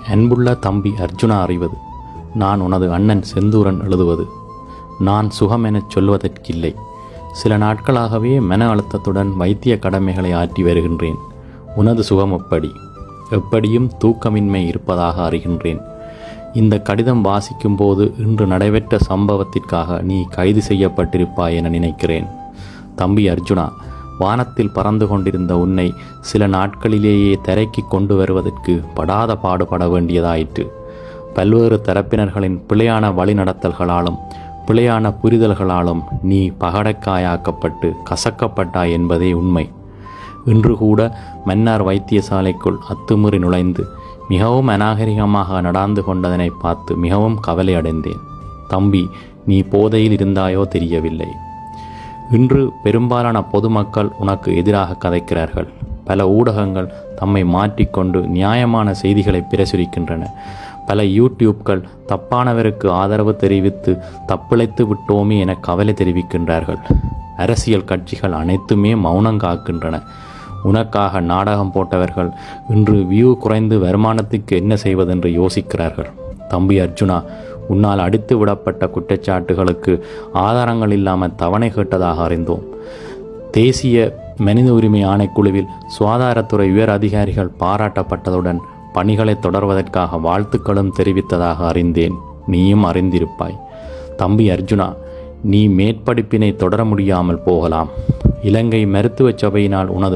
அன்புள்ள தம்பி அர்ஜுனா அறிவது, நான் உனது அண்ணன் செந்தூரன் எழுதுவது. நான் சுகம் எனச் சொல்வதற்கில்லை. சில நாட்களாகவே மன அழுத்தத்துடன் வைத்திய கடமைகளை ஆற்றி வருகின்றேன். உனது சுகம் எப்படியும் தூக்கமின்மை இருப்பதாக அறிகின்றேன். இந்த கடிதம் வாசிக்கும் போது இன்று நடைபெற்ற சம்பவத்திற்காக நீ கைது செய்யப்பட்டிருப்பாய் என நினைக்கிறேன். தம்பி அர்ஜுனா, வானத்தில் பறந்து கொண்டிருந்த உன்னை சில நாட்களிலேயே தரைக்கு கொண்டு வருவதற்கு படாத பாடுபட வேண்டியதாயிற்று. பல்வேறு தரப்பினர்களின் பிழையான வழிநடத்தல்களாலும் பிழையான புரிதல்களாலும் நீ பகடக்காயாக்கப்பட்டு கசக்கப்பட்டாய் என்பதே உண்மை. இன்று கூட மன்னார் வைத்தியசாலைக்குள் அத்துமீறி நுழைந்து மிகவும் அநாகரிகமாக நடந்து கொண்டதனை பார்த்து மிகவும் கவலை அடைந்தேன். தம்பி, நீ போதையில் இருந்தாயோ தெரியவில்லை. இன்று பெரும்பாலான பொதுமக்கள் உனக்கு எதிராக கதைக்கிறார்கள். பல ஊடகங்கள் தம்மை மாற்றிக்கொண்டு நியாயமான செய்திகளை பிரசுரிக்கின்றன. பல யூடியூப்கள் தப்பானவருக்கு ஆதரவு தெரிவித்து தப்பிழைத்து விட்டோமே என கவலை தெரிவிக்கின்றார்கள். அரசியல் கட்சிகள் அனைத்துமே மௌனம் காக்கின்றன. உனக்காக நாடகம் போட்டவர்கள் இன்று வியூ குறைந்து வருமானத்துக்கு என்ன செய்வதென்று யோசிக்கிறார்கள். தம்பி அர்ஜுனா, உன்னால் அடித்து விடப்பட்ட குற்றச்சாட்டுகளுக்கு ஆதாரங்கள் இல்லாமல் தவணை கேட்டதாக அறிந்தோம். தேசிய மனித உரிமை ஆணைக்குழுவில் சுகாதாரத்துறை உயர் அதிகாரிகள் பாராட்டப்பட்டதுடன் பணிகளை தொடர்வதற்காக வாழ்த்துக்களும் தெரிவித்ததாக அறிந்தேன். நீயும் அறிந்திருப்பாய். தம்பி அர்ஜுனா, நீ மேற்படிப்பினை தொடர முடியாமல் போகலாம். இலங்கை மருத்துவ சபையினால் உனது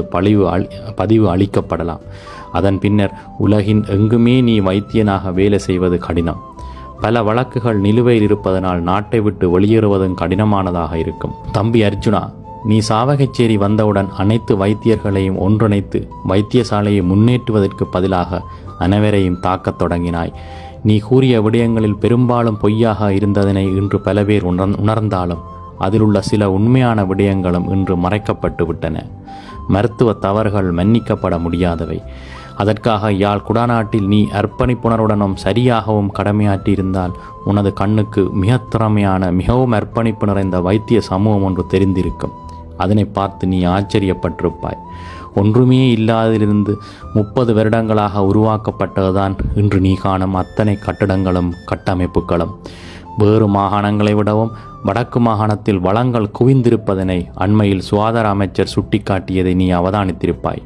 பதிவு அளிக்கப்படலாம். அதன் பின்னர் உலகின் எங்குமே நீ வைத்தியனாக வேலை செய்வது கடினம். பல வழக்குகள் நிலுவையில் இருப்பதனால் நாட்டை விட்டு வெளியேறுவதும் கடினமானதாக இருக்கும். தம்பி அர்ஜுனா, நீ சாவகச்சேரி வந்தவுடன் அனைத்து வைத்தியர்களையும் ஒன்றிணைத்து வைத்தியசாலையை முன்னேற்றுவதற்கு பதிலாக அனைவரையும் தாக்கத் தொடங்கினாய். நீ கூறிய விடயங்களில் பெரும்பாலும் பொய்யாக இருந்ததனை இன்று பல பேர் உணர்ந்தாலும் அதிலுள்ள சில உண்மையான விடயங்களும் இன்று மறைக்கப்பட்டு விட்டன. மருத்துவ தவறுகள் மன்னிக்கப்பட முடியாதவை. அதற்காக யாழ் குடாநாட்டில் நீ அர்ப்பணிப்புணர்வுடனும் சரியாகவும் கடமையாற்றியிருந்தால் உனது கண்ணுக்கு மிக திறமையான மிகவும் அர்ப்பணிப்பு நிறைந்த வைத்திய சமூகம் ஒன்று தெரிந்திருக்கும். அதனை பார்த்து நீ ஆச்சரியப்பட்டிருப்பாய். ஒன்றுமே இல்லாதிலிருந்து 30 வருடங்களாக உருவாக்கப்பட்டதுதான் இன்று நீ காணும் அத்தனை கட்டடங்களும் கட்டமைப்புகளும். வேறு மாகாணங்களை விடவும் வடக்கு மாகாணத்தில் வளங்கள் குவிந்திருப்பதனை அண்மையில் சுகாதார அமைச்சர் சுட்டிக்காட்டியதை நீ அவதானித்திருப்பாய்.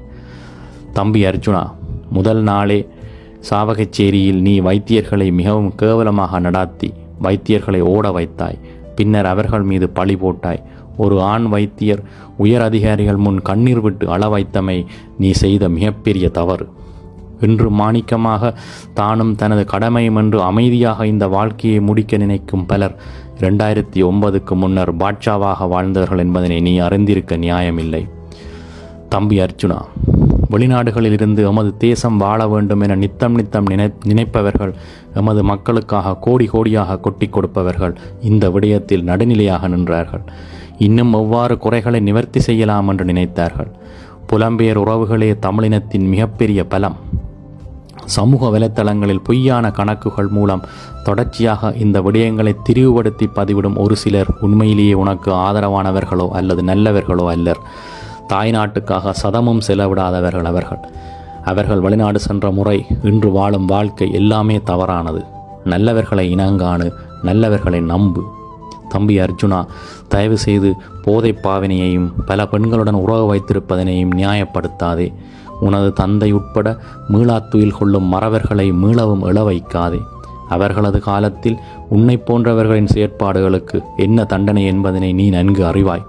தம்பி அர்ஜுனா, முதல் நாளே சாவகச்சேரியில் நீ வைத்தியர்களை மிகவும் கேவலமாக நடாத்தி வைத்தியர்களை ஓட வைத்தாய். பின்னர் அவர்கள் மீது பழி போட்டாய். ஒரு ஆண் வைத்தியர் உயர் அதிகாரிகள் முன் கண்ணீர் விட்டு அள வைத்தமை நீ செய்த மிகப்பெரிய தவறு. இன்று மாணிக்கமாக தானும் தனது கடமையும் என்று அமைதியாக இந்த வாழ்க்கையை முடிக்க நினைக்கும் பலர் 2009க்கு முன்னர் பாட்ஷாவாக வாழ்ந்தவர்கள் என்பதனை நீ அறிந்திருக்க நியாயமில்லை. தம்பி அர்ஜுனா, வெளிநாடுகளில் இருந்து எமது தேசம் வாழ வேண்டும் என நித்தம் நினைப்பவர்கள், எமது மக்களுக்காக கோடி கோடியாக கொட்டி கொடுப்பவர்கள் இந்த விடயத்தில் நடுநிலையாக நின்றார்கள். இன்னும் எவ்வாறு குறைகளை நிவர்த்தி செய்யலாம் என்று நினைத்தார்கள். புலம்பெயர் உறவுகளே தமிழினத்தின் மிகப்பெரிய பலம். சமூக வலைத்தளங்களில் பொய்யான கணக்குகள் மூலம் தொடர்ச்சியாக இந்த விடயங்களை திரிவுபடுத்தி பதிவிடும் ஒரு சிலர் உண்மையிலேயே உனக்கு ஆதரவானவர்களோ அல்லது நல்லவர்களோ அல்லர். தாய்நாட்டுக்காக சதமும் செலவிடாதவர்கள் அவர்கள் வெளிநாடு சென்ற முறை, இன்று வாழும் வாழ்க்கை எல்லாமே தவறானது. நல்லவர்களை இனங்காணு, நல்லவர்களை நம்பு. தம்பி அர்ஜுனா, தயவு செய்து போதை பாவனையையும் பல பெண்களுடன் உறவு வைத்திருப்பதனையும் நியாயப்படுத்தாதே. உனது தந்தை உட்பட மீளாத்துயில் கொள்ளும் மறவர்களை மீளவும் எழ வைக்காதே. அவர்களது காலத்தில் உன்னை போன்றவர்களின் செயற்பாடுகளுக்கு என்ன தண்டனை என்பதனை நீ நன்கு அறிவாய்.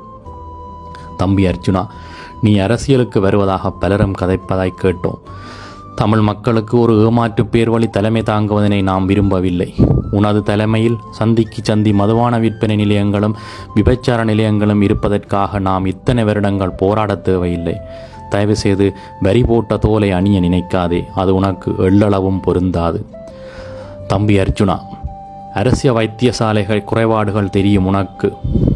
தம்பி அர்ஜுனா, நீ அரசியலுக்கு வருவதாக பலரும் கதைப்பதாய் கேட்டோம். தமிழ் மக்களுக்கு ஒரு ஏமாற்று பேர் வழி தலைமை தாங்குவதனை நாம் விரும்பவில்லை. உனது தலைமையில் சந்திக்கு சந்தி மதுபான விற்பனை நிலையங்களும் விபச்சார நிலையங்களும் இருப்பதற்காக நாம் இத்தனை வருடங்கள் போராட தேவையில்லை. தயவு செய்து வரி போட்ட தோலை அணிய நினைக்காதே. அது உனக்கு எள்ளளவும் பொருந்தாது. தம்பி அர்ஜுனா, அரசியல் வைத்தியசாலைகள் குறைபாடுகள் தெரியும் உனக்கு.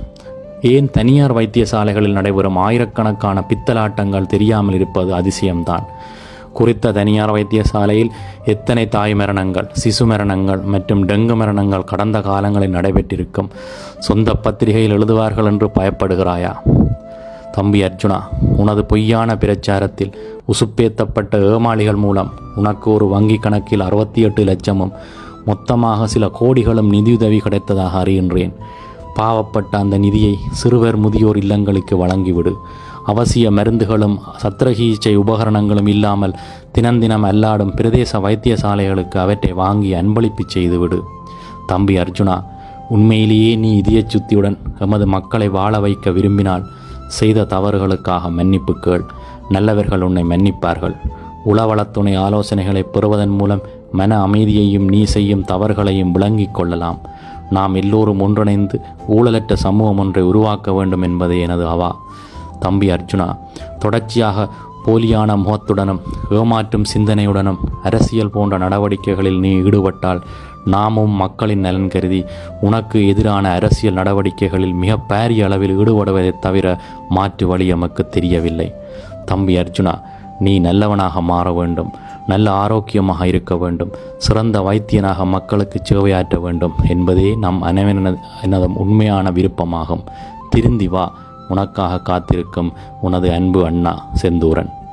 ஏன் தனியார் வைத்தியசாலைகளில் நடைபெறும் ஆயிரக்கணக்கான பித்தலாட்டங்கள் தெரியாமல் இருப்பது அதிசயம்தான். குறித்த தனியார் வைத்தியசாலையில் எத்தனை தாய் மரணங்கள், சிசு மரணங்கள் மற்றும் டெங்கு மரணங்கள் கடந்த காலங்களில் நடைபெற்றிருக்கும். சொந்த பத்திரிகையில் எழுதுவார்கள் என்று பயப்படுகிறாயா? தம்பி அர்ஜுனா, உனது பொய்யான பிரச்சாரத்தில் உசுப்பேத்தப்பட்ட ஏமாளிகள் மூலம் உனக்கு ஒரு வங்கி கணக்கில் 68 லட்சமும் மொத்தமாக சில கோடிகளும் நிதியுதவி கிடைத்ததாக அறிகின்றேன். பாவப்பட்ட அந்த நிதியை சிறுவர் முதியோர் இல்லங்களுக்கு வழங்கிவிடு. அவசிய மருந்துகளும் சத்திரசிகிச்சை உபகரணங்களும் இல்லாமல் தினம் அல்லாடும் பிரதேச வைத்தியசாலைகளுக்கு அவற்றை வாங்கி அன்பளிப்பு செய்துவிடு. தம்பி அர்ஜுனா, உண்மையிலேயே நீ இதயச் சுத்தியுடன் எமது மக்களை வாழ வைக்க விரும்பினால் செய்த தவறுகளுக்காக மன்னிப்பு கேள். நல்லவர்கள் உன்னை மன்னிப்பார்கள். உளவளத்துணை ஆலோசனைகளை பெறுவதன் மூலம் மன அமைதியையும் நீ செய்யும் தவறுகளையும் விளங்கிக் கொள்ளலாம். நாம் எல்லோரும் ஒன்றிணைந்து ஊழலற்ற சமூகம் ஒன்றை உருவாக்க வேண்டும் என்பதே எனது அவா. தம்பி அர்ஜுனா, தொடர்ச்சியாக போலியான முகத்துடனும் ஏமாற்றும் சிந்தனையுடனும் அரசியல் போன்ற நடவடிக்கைகளில் நீ ஈடுபட்டால் நாமும் மக்களின் நலன் கருதி உனக்கு எதிரான அரசியல் நடவடிக்கைகளில் மிக பாரிய அளவில் ஈடுபடுவதைத் தவிர மாற்று வழி எமக்கு தெரியவில்லை. தம்பி அர்ஜுனா, நீ நல்லவனாக மாற வேண்டும், நல்ல ஆரோக்கியமாக இருக்க வேண்டும், சிறந்த வைத்தியனாக மக்களுக்கு சேவையாற்ற வேண்டும் என்பதே நம் அனைவரது உண்மையான விருப்பமாகும். திருந்தி வா. உனக்காக காத்திருக்கும் உனது அன்பு அண்ணா செந்தூரன்.